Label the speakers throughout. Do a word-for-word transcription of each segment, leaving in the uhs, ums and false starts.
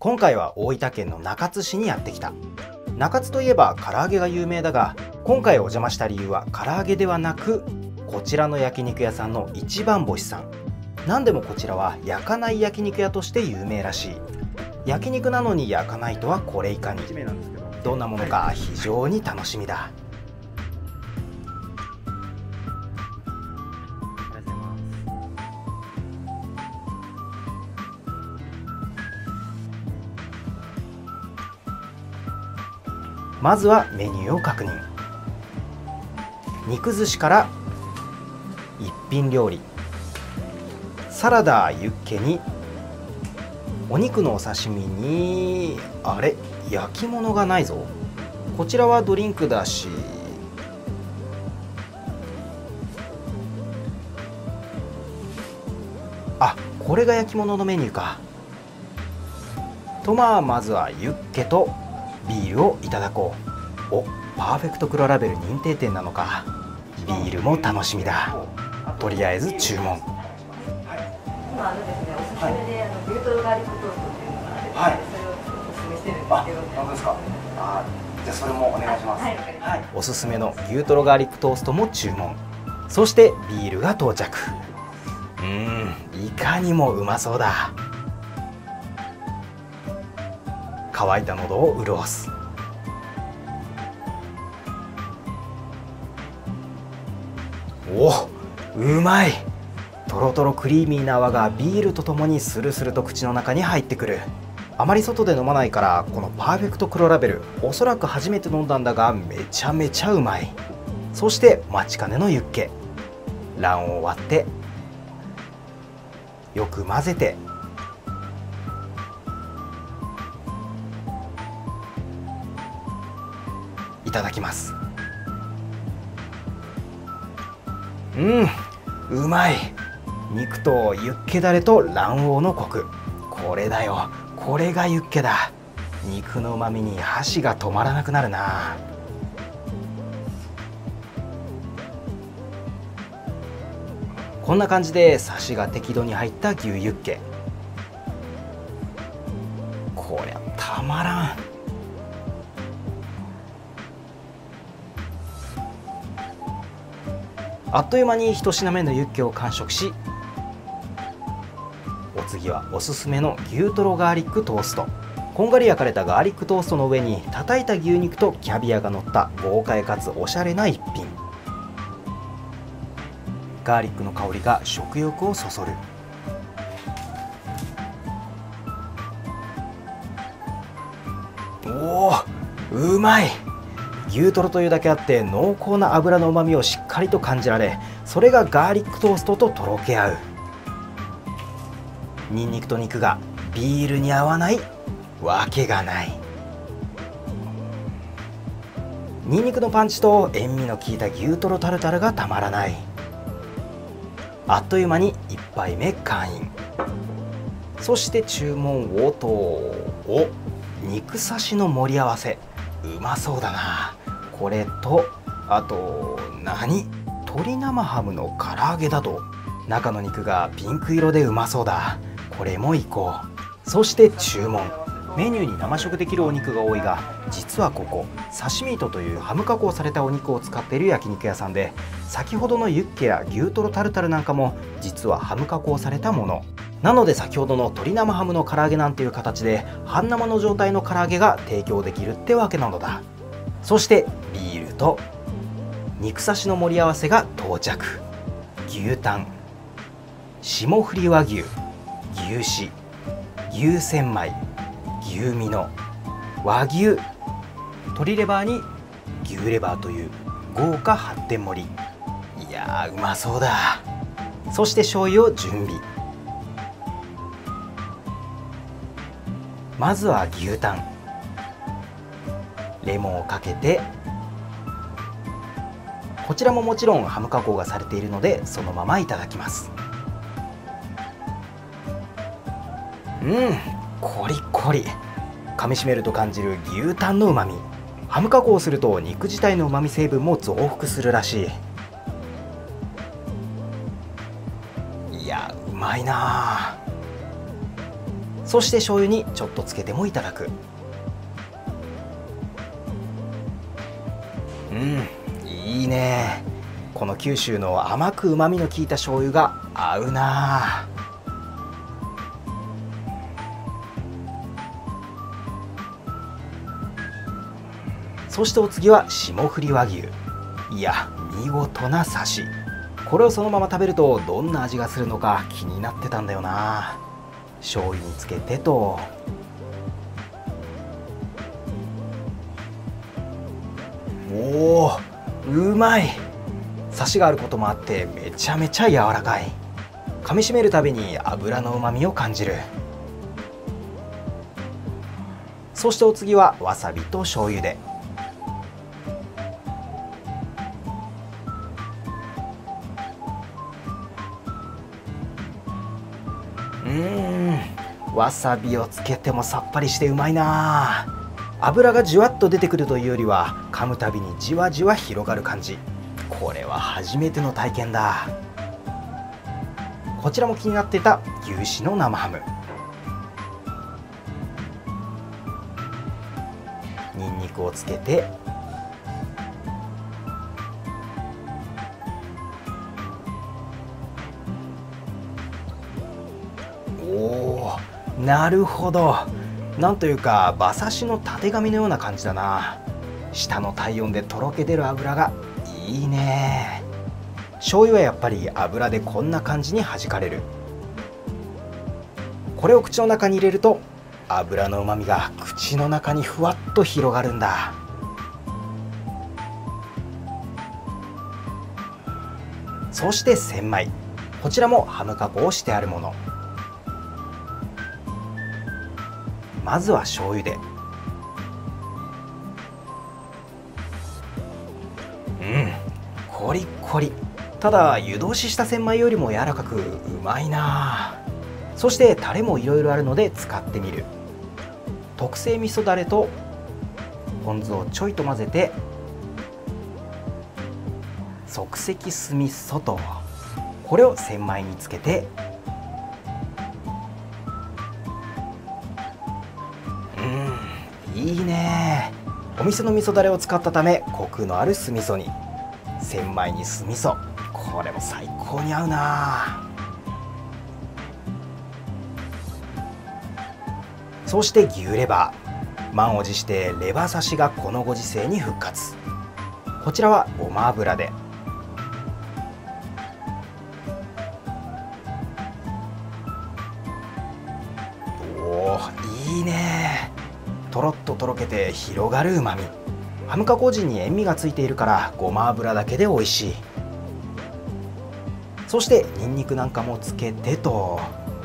Speaker 1: 今回は大分県の中津市にやってきた。中津といえば唐揚げが有名だが、今回お邪魔した理由は唐揚げではなく、こちらの焼肉屋さんの一番星さん。何でもこちらは焼かない焼肉屋として有名らしい。焼肉なのに焼かないとはこれいかに。どんなものか非常に楽しみだ。まずはメニューを確認。肉寿司から一品料理、サラダユッケにお肉のお刺身に、あれ焼き物がないぞ。こちらはドリンクだし、あ、これが焼き物のメニューか。とまあまずはユッケとビールをいただこう。お、パーフェクト黒ラベル認定店なのか。ビールも楽しみだ。とりあえず注文。
Speaker 2: 今あのですね、おすすめであの牛トロガーリックトーストっていうのがあって、はい、それをおすすめしてるんですけど。あ、本当ですか。あ、じゃあそれもお願いします。はい、はい、おすすめの牛トロガーリックトーストも注文。そしてビールが到着。うーん、いかにもうまそうだ。乾いた喉を潤す。お、うまい。とろとろクリーミーな泡がビールとともにスルスルと口の中に入ってくる。あまり外で飲まないから、このパーフェクト黒ラベルおそらく初めて飲んだんだが、めちゃめちゃうまい。そして待ちかねのユッケ。卵黄を割ってよく混ぜて、いただきます。うん、うまい。肉とユッケだれと卵黄のコク、これだよ。これがユッケだ。肉の旨味に箸が止まらなくなるな。こんな感じでサシが適度に入った牛ユッケ、こりゃたまらん。あっという間に一品目のユッケを完食し、お次はおすすめの牛トロガーリックトースト。こんがり焼かれたガーリックトーストの上に叩いた牛肉とキャビアが乗った豪快かつおしゃれな一品。ガーリックの香りが食欲をそそる。おお、うまい。牛トロというだけあって濃厚な脂のうまみをしっかりと感じられ、それがガーリックトーストととろけ合う。ニンニクと肉がビールに合わないわけがない。ニンニクのパンチと塩味の効いた牛トロタルタルがたまらない。あっという間にいっぱいめ完飲。そして注文応答。お、肉刺しの盛り合わせ、うまそうだな。これとあと何、鶏生ハムの唐揚げだと。中の肉がピンク色でうまそうだ。これもいこう。そして注文。メニューに生食できるお肉が多いが、実はここサシミートというハム加工されたお肉を使っている焼肉屋さんで、先ほどのユッケや牛トロタルタルなんかも実はハム加工されたものなので、先ほどの鶏生ハムの唐揚げなんていう形で半生の状態の唐揚げが提供できるってわけなのだ。そしてビールと肉刺しの盛り合わせが到着。牛タン、霜降り和牛、牛脂、牛千枚、牛ミノ、和牛、鶏レバーに牛レバーという豪華はってん盛り。いやー、うまそうだ。そして醤油を準備。まずは牛タン、レモンをかけて、こちらももちろんハム加工がされているのでそのままいただきます。うん、コリコリ。噛みしめると感じる牛タンのうまみ。ハム加工すると肉自体のうまみ成分も増幅するらしい。いや、うまいな。
Speaker 1: そして醤油にちょっとつけてもいただく。うん、いいね。この九州の甘くうまみの効いた醤油が合うな。そしてお次は霜降り和牛。いや、見事なサシ。これをそのまま食べるとどんな味がするのか気になってたんだよな。醤油につけてと。おお、うまい。サシがあることもあってめちゃめちゃ柔らかい。噛みしめるたびに油のうまみを感じる。そしてお次はわさびと醤油で。うーん、わさびをつけてもさっぱりしてうまいな。油がじゅわっと出てくるというよりは噛むたびにじわじわ広がる感じ。これは初めての体験だ。こちらも気になっていた牛脂の生ハム。ニンニクをつけて、おー、なるほど。なんというか馬刺しのたてがみのような感じだな。下の体温でとろけ出る油がいいね。醤油はやっぱり油でこんな感じに弾かれる。これを口の中に入れると油のうまみが口の中にふわっと広がるんだ。そして千枚。こちらもハム加工してあるもの。まずは醤油で。うん、コリッコリ。ただ湯通しした千枚よりも柔らかくうまいな。そしてタレもいろいろあるので使ってみる。特製味噌だれとポン酢をちょいと混ぜて、即席酢味噌と、これを千枚につけて、うん、いいね。お店の味噌だれを使ったためコクのある酢味噌に、千枚に酢味噌、これも最高に合うな。そして牛レバー。満を持してレバ刺しがこのご時世に復活。こちらはごま油で。おー、いいね。とろっととろけて広がるうまみ。ハム加工時に塩味がついているからごま油だけで美味しい。そしてニンニクなんかもつけてと。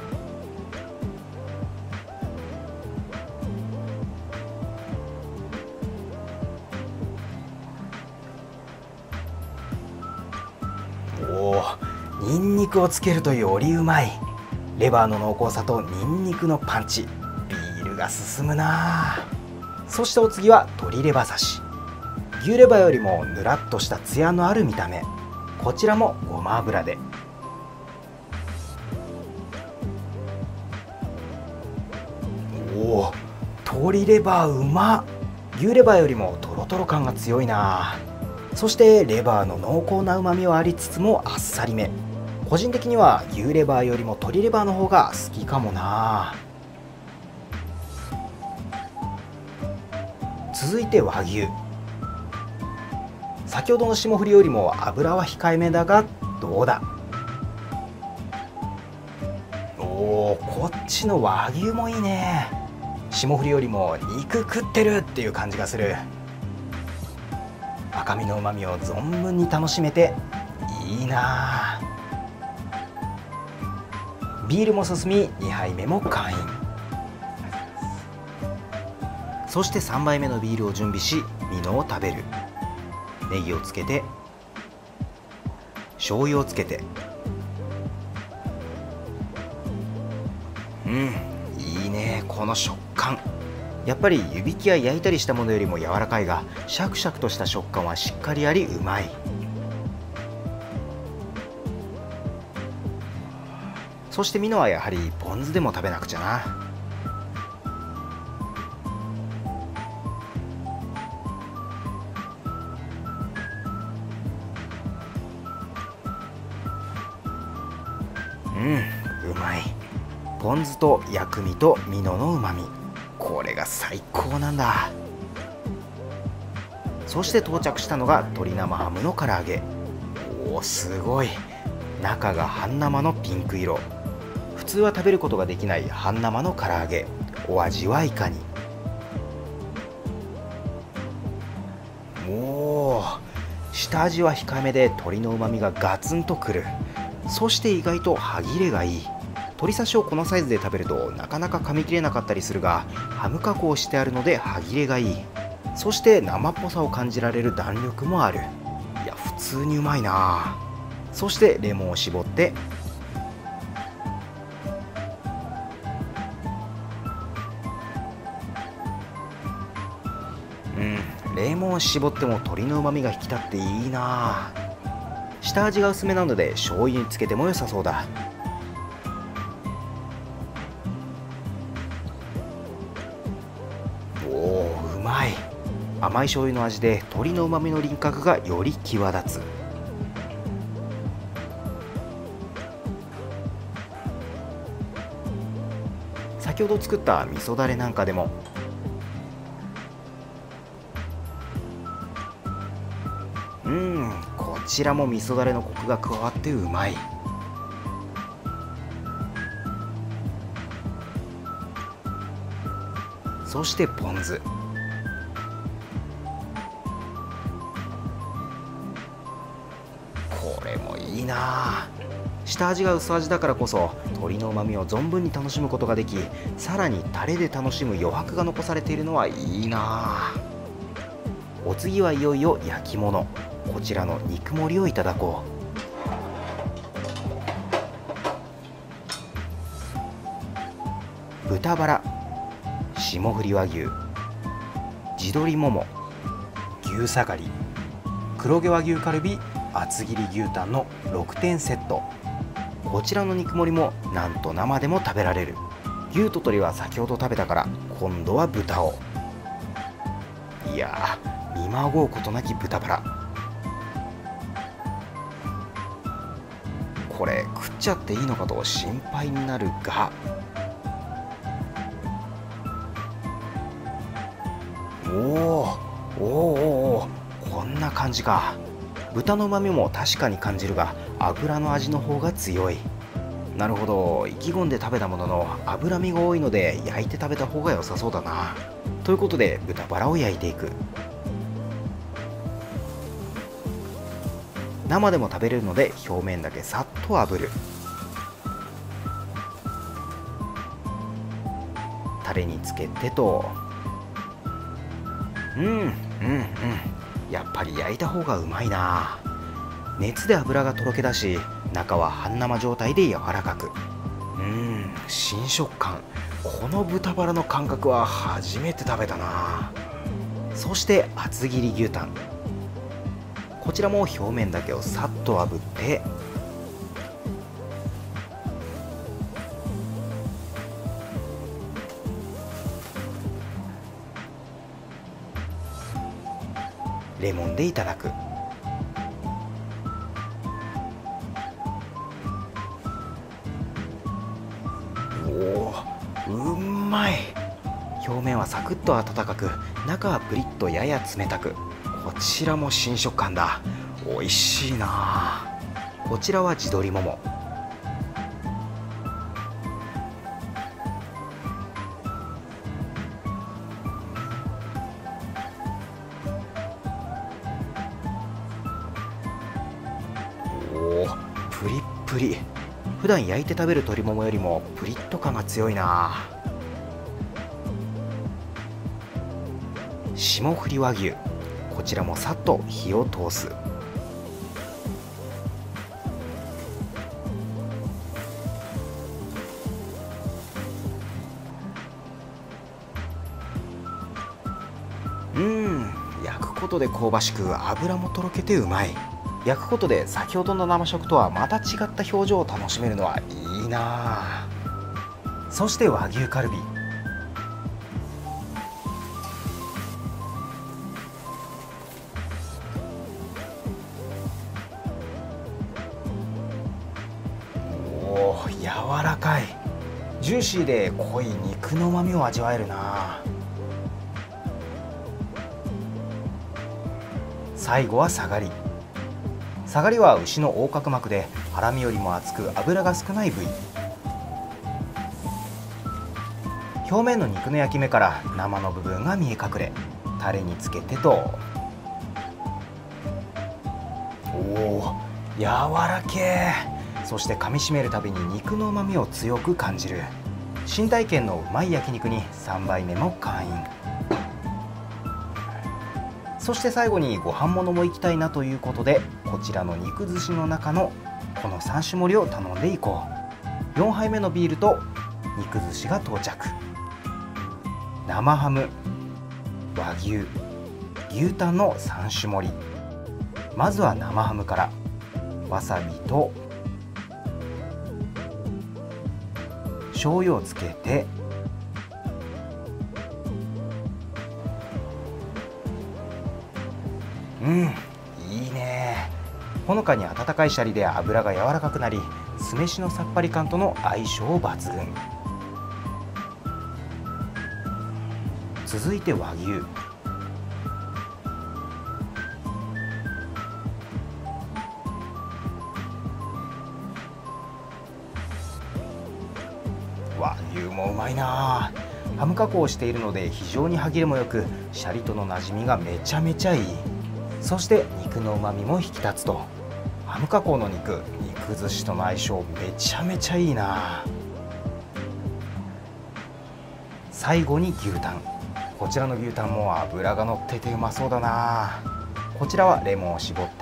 Speaker 1: おー、ニンニクをつけるとよりうまい。レバーの濃厚さとニンニクのパンチ、ビールが進むな。そしてお次は鶏レバ刺し。牛レバーよりもぬらっとしたツヤのある見た目。こちらもごま油で。おお、鶏レバーうまっ。牛レバーよりもトロトロ感が強いな。そしてレバーの濃厚なうまみはありつつもあっさりめ。個人的には牛レバーよりも鶏レバーの方が好きかもな。続いて和牛。先ほどの霜降りよりも油は控えめだがどうだ。おお、こっちの和牛もいいね。霜降りよりも肉食ってるっていう感じがする。赤身のうまみを存分に楽しめていいな。ビールも進みにはいめも完飲。そしてさんばいめのビールを準備しミノを食べる。ネギをつけて、醤油をつけて、うん、いいね。この食感、やっぱり湯引きや焼いたりしたものよりも柔らかいが、シャクシャクとした食感はしっかりありうまい。そしてミノはやはりポン酢でも食べなくちゃな。
Speaker 2: うまい。ポン酢と薬味とミノのうまみ、これが最高なんだ。そして到着したのが鶏生ハムの唐揚げ。おお、すごい。中が半生のピンク色。普通は食べることができない半生の唐揚げ。お味はいかに？おお、下味は控えめで鶏のうまみがガツンとくる。そして意外と歯切れがいい。鶏刺しをこのサイズで食べるとなかなか噛み切れなかったりするが、ハム加工してあるので歯切れがいい。そして生っぽさを感じられる弾力もある。いや、普通にうまいな。そしてレモンを絞って、うん、レモンを絞っても鶏のうまみが引き立っていいな。下味が薄めなので醤油につけても良さそうだ。おお、うまい。甘い醤油の味で鶏のうまみの輪郭がより際立つ。先ほど作った味噌だれなんかでも、うん、こちらも味噌だれのコクが加わってうまい。そしてポン酢。これもいいな。下味が薄味だからこそ鶏のうまみを存分に楽しむことができ、さらにタレで楽しむ余白が残されているのはいいな。お次はいよいよ焼き物。こちらの肉盛りをいただこう。豚バラ、霜降り和牛、地鶏もも、牛下がり、黒毛和牛カルビ、厚切り牛タンのろくてんセット。こちらの肉盛りもなんと生でも食べられる。牛と鶏は先ほど食べたから、今度は豚を。いやー、見まごうことなき豚バラ。これ食っちゃっていいのかと心配になるが、おーおーおー、こんな感じか。豚の旨味も確かに感じるが、油の味の方が強い。なるほど、意気込んで食べたものの脂身が多いので焼いて食べた方が良さそうだな。ということで豚バラを焼いていく。生でも食べれるので表面だけさっと炙る。タレにつけてと、うんうんうん、やっぱり焼いた方がうまいな。熱で油がとろけ出し、中は半生状態で柔らかく、うん、新食感。この豚バラの感覚は初めて食べたな。そして厚切り牛タン、こちらも表面だけをさっと炙って、レモンでいただく。おー、うまい。表面はサクッと温かく、中はプリッとやや冷たく。こちらも新食感だ。美味しいな。こちらは地鶏もも。おー、プリップリ。普段焼いて食べる鶏ももよりもプリッと感が強いな。霜降り和牛、こちらもさっと火を通す。うーん、焼くことで香ばしく、油もとろけてうまい。焼くことで先ほどの生食とはまた違った表情を楽しめるのはいいな。そして和牛カルビ、
Speaker 1: らかい、ジューシーで濃い肉の旨味を味わえるな。最後はサガリ。サガリは牛の横隔膜でハラミよりも厚く脂が少ない部位。表面の肉の焼き目から生の部分が見え隠れ、タレにつけてと。おお、柔らけえ。そして噛みしめるたびに肉の旨味を強く感じる。新体験のうまい焼肉にさんばいめも会員。そして最後にご飯物も行きたいなということで、こちらの肉寿司の中のこのさん種盛りを頼んでいこう。よんはいめのビールと肉寿司が到着。生ハム、和牛、牛タンのさん種盛り。まずは生ハムから。わさびと醤油をつけて、うん、いいね。ほのかに温かいシャリで油が柔らかくなり、酢飯のさっぱり感との相性抜群。続いて和牛。和牛もうまいな。ハム加工をしているので非常に歯切れもよく、シャリとのなじみがめちゃめちゃいい。そして肉のうまみも引き立つと。ハム加工の肉、肉寿司との相性めちゃめちゃいいな。最後に牛タン。こちらの牛タンも脂がのっててうまそうだな。こちらはレモンを絞って、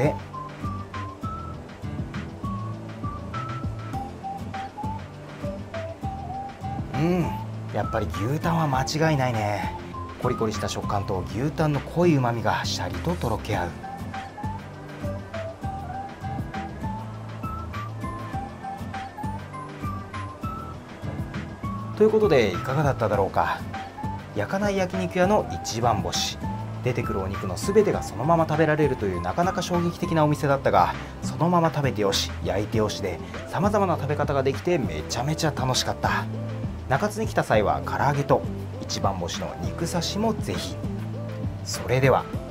Speaker 1: うん、やっぱり牛タンは間違いないね。コリコリした食感と牛タンの濃いうまみがシャリととろけ合う。ということでいかがだっただろうか。焼かない焼肉屋の一番星。出てくるお肉の全てがそのまま食べられるというなかなか衝撃的なお店だったが、そのまま食べてよし焼いてよしでさまざまな食べ方ができてめちゃめちゃ楽しかった。中津に来た際は唐揚げと一番星の肉刺しもぜひ。それでは。